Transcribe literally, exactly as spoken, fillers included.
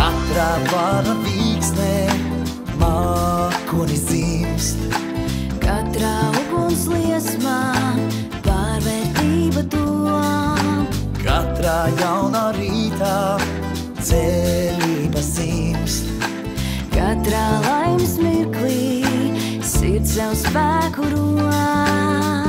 Katrā vara vīksnē mākonis dzimst. Katrā uguns liesmā pārvērtība tom. Katrā jaunā rītā cerība simst. Katrā laimes mirklī sirds savu spēku rom.